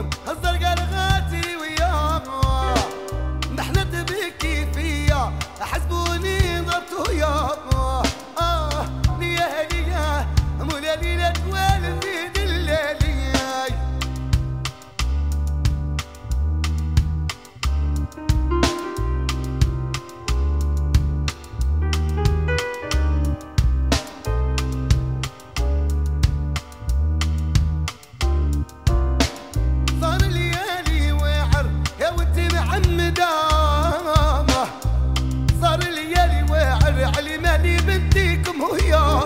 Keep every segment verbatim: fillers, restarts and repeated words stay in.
الزرقاء الغاتي وياه محنت بكي فيا حسبوني ضربت وياه اه ليا ليا مولا ليلة والدي دلالي صار الليالي واعر علي مالي بنتيكم ويا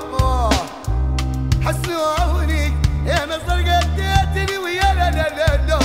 حسوني يا مصر قديتني ويا لا لا لا لا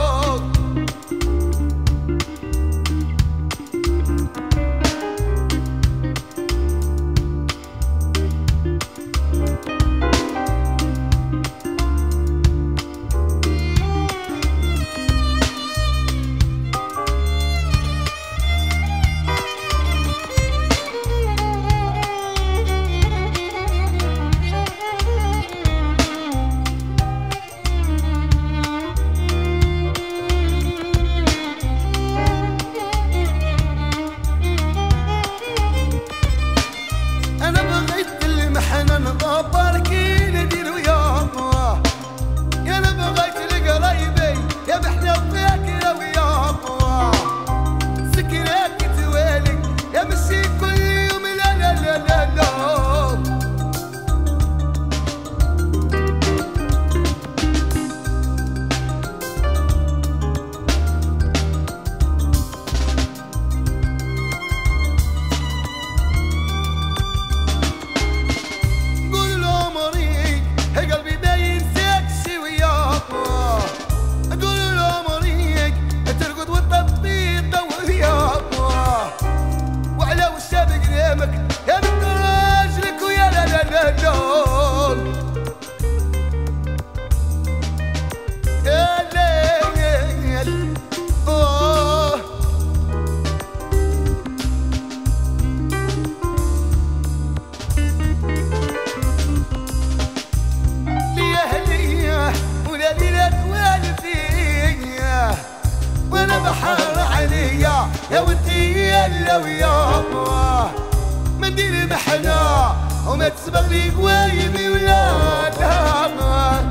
بحر عليا يا ودي يلا وياه منديل محنا وما تسبق لي قوايمي ولا لا